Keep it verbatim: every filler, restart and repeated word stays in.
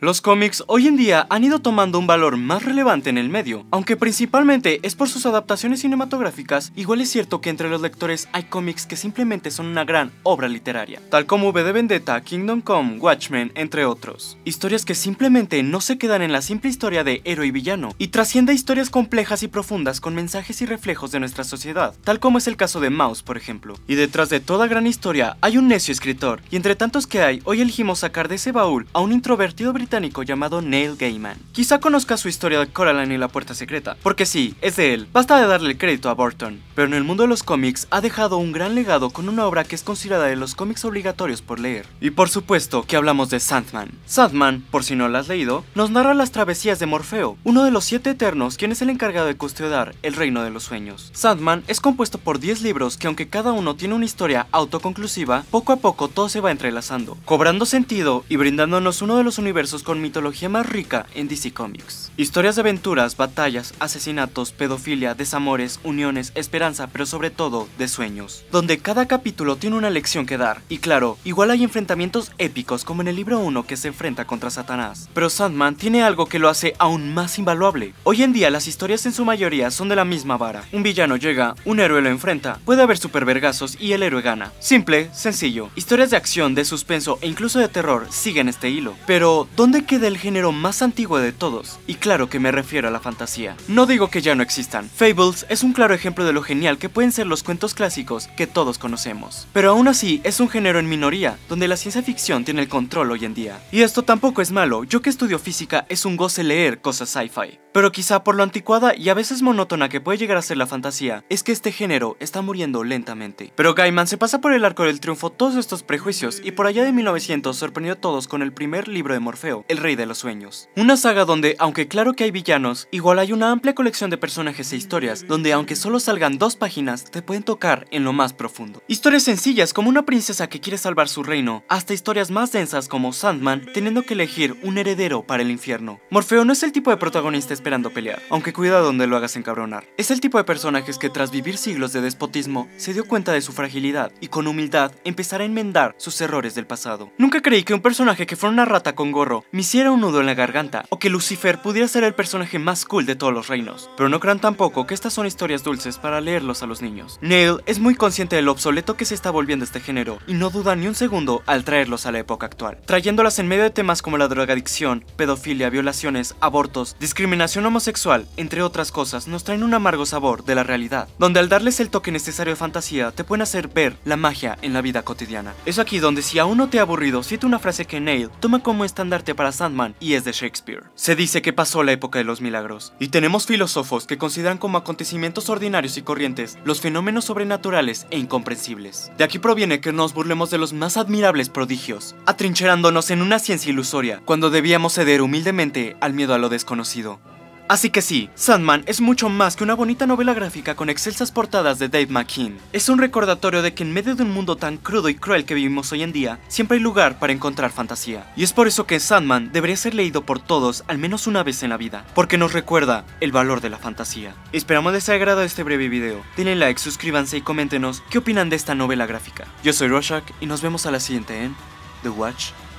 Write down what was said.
Los cómics hoy en día han ido tomando un valor más relevante en el medio, aunque principalmente es por sus adaptaciones cinematográficas. Igual es cierto que entre los lectores hay cómics que simplemente son una gran obra literaria, tal como V de Vendetta, Kingdom Come, Watchmen, entre otros. Historias que simplemente no se quedan en la simple historia de héroe y villano, y trasciende a historias complejas y profundas con mensajes y reflejos de nuestra sociedad, tal como es el caso de Maus, por ejemplo. Y detrás de toda gran historia hay un necio escritor, y entre tantos que hay, hoy elegimos sacar de ese baúl a un introvertido británico llamado Neil Gaiman. Quizá conozca su historia de Coraline y la puerta secreta, porque sí, es de él, basta de darle el crédito a Burton, pero en el mundo de los cómics ha dejado un gran legado con una obra que es considerada de los cómics obligatorios por leer. Y por supuesto que hablamos de Sandman. Sandman, por si no lo has leído, nos narra las travesías de Morfeo, uno de los siete eternos, quien es el encargado de custodiar el reino de los sueños. Sandman es compuesto por diez libros que, aunque cada uno tiene una historia autoconclusiva, poco a poco todo se va entrelazando, cobrando sentido y brindándonos uno de los universos con mitología más rica en D C Comics. Historias de aventuras, batallas, asesinatos, pedofilia, desamores, uniones, esperanza, pero sobre todo de sueños, donde cada capítulo tiene una lección que dar. Y claro, igual hay enfrentamientos épicos como en el libro uno que se enfrenta contra Satanás, pero Sandman tiene algo que lo hace aún más invaluable. Hoy en día las historias en su mayoría son de la misma vara. Un villano llega, un héroe lo enfrenta, puede haber supervergazos y el héroe gana. Simple, sencillo. Historias de acción, de suspenso e incluso de terror siguen este hilo. Pero, ¿dónde queda el género más antiguo de todos? Y claro que me refiero a la fantasía. No digo que ya no existan. Fables es un claro ejemplo de lo genial que pueden ser los cuentos clásicos que todos conocemos. Pero aún así es un género en minoría, donde la ciencia ficción tiene el control hoy en día. Y esto tampoco es malo, yo que estudio física es un goce leer cosas sci-fi. Pero quizá por lo anticuada y a veces monótona que puede llegar a ser la fantasía, es que este género está muriendo lentamente. Pero Gaiman se pasa por el arco del triunfo todos estos prejuicios y por allá de mil novecientos sorprendió a todos con el primer libro de Morfeo, El Rey de los Sueños. Una saga donde, aunque claro que hay villanos, igual hay una amplia colección de personajes e historias, donde aunque solo salgan dos páginas, te pueden tocar en lo más profundo. Historias sencillas como una princesa que quiere salvar su reino, hasta historias más densas como Sandman teniendo que elegir un heredero para el infierno. Morfeo no es el tipo de protagonista esperando pelear, aunque cuidado donde lo hagas encabronar. Es el tipo de personajes que tras vivir siglos de despotismo, se dio cuenta de su fragilidad y con humildad empezará a enmendar sus errores del pasado. Nunca creí que un personaje que fuera una rata con gorro me hiciera un nudo en la garganta, o que Lucifer pudiera ser el personaje más cool de todos los reinos. Pero no crean tampoco que estas son historias dulces para leerlos a los niños. Neil es muy consciente de lo obsoleto que se está volviendo este género, y no duda ni un segundo al traerlos a la época actual, trayéndolas en medio de temas como la drogadicción, pedofilia, violaciones, abortos, discriminación homosexual, entre otras cosas. Nos traen un amargo sabor de la realidad, donde al darles el toque necesario de fantasía te pueden hacer ver la magia en la vida cotidiana. Es aquí donde, si aún no te ha aburrido, cita una frase que Neil toma como estandarte para Sandman y es de Shakespeare. Se dice que pasó la época de los milagros, y tenemos filósofos que consideran como acontecimientos ordinarios y corrientes los fenómenos sobrenaturales e incomprensibles. De aquí proviene que nos burlemos de los más admirables prodigios, atrincherándonos en una ciencia ilusoria, cuando debíamos ceder humildemente al miedo a lo desconocido. Así que sí, Sandman es mucho más que una bonita novela gráfica con excelsas portadas de Dave McKean. Es un recordatorio de que en medio de un mundo tan crudo y cruel que vivimos hoy en día, siempre hay lugar para encontrar fantasía. Y es por eso que Sandman debería ser leído por todos al menos una vez en la vida, porque nos recuerda el valor de la fantasía. Esperamos les haya agradado este breve video. Denle like, suscríbanse y coméntenos qué opinan de esta novela gráfica. Yo soy Rorschach y nos vemos a la siguiente en The Watch